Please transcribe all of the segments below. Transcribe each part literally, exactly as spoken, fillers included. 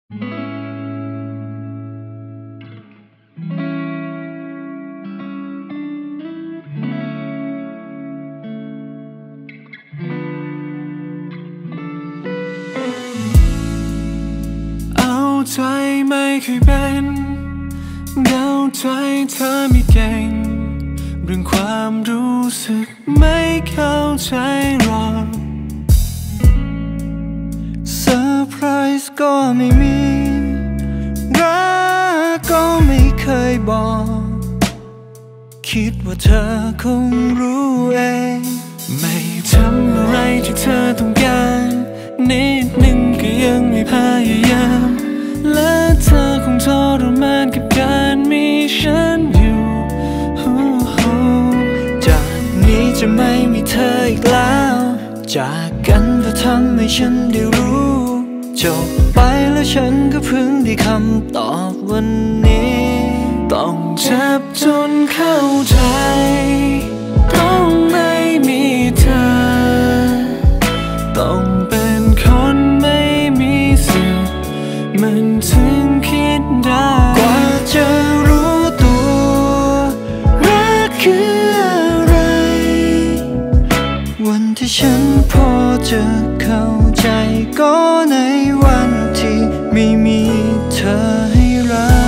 เอาใจไม่เคยเป็นเดาใจเธอไม่เก่งเรื่องความรู้สึกไม่เข้าใจหรอกเซอร์ไพรส์ก็ไม่มีรักก็ไม่เคยบอกคิดว่าเธอคงรู้เองไม่ทำอะไรที่เธอต้องการนิดหนึ่งก็ยังไม่พยายามและเธอคงทรมานกับการมีฉันอยู่จากนี้จะไม่มีเธออีกแล้วจากกันก็ทำให้ฉันได้รู้จบไปแล้วฉันก็เพิ่งได้คำตอบวันนี้ต้องเจ็บจนเข้าใจต้องไม่มีเธอต้องเป็นคนไม่มีสิทธิ์มันถึงคิดได้กว่าจะรู้ตัวรักคืออะไรวันที่ฉันพอจะเข้าใจก็ในวันที่ไม่มีเธอให้รัก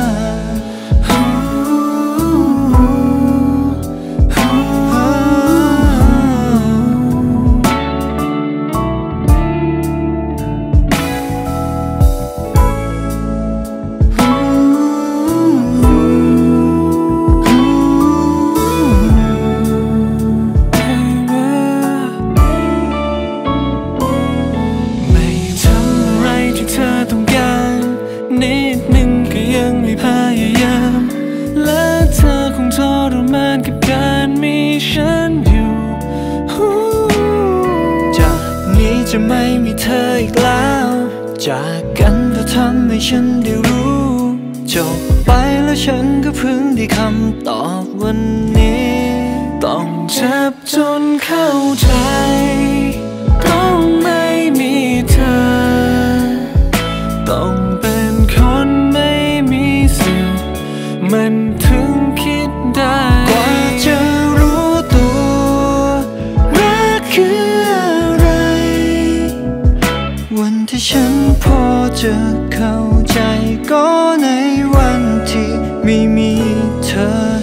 นิดหนึ่งก็ยังไม่พยายามและเธอคงทรมานกับการมีฉันอยู่จากนี้จะไม่มีเธออีกแล้วจากกันก็ทำให้ฉันได้รู้จบไปแล้วฉันก็เพิ่งได้คำตอบวันนี้ต้องเจ็บจนเข้าใจต้องไม่มีเธอต้องเป็นคนไม่มีสิทธิ์มันถึงคิดได้กว่าจะรู้ตัวรักคืออะไรวันที่ฉันพอจะเข้าใจก็ในวันที่ไม่มีเธอ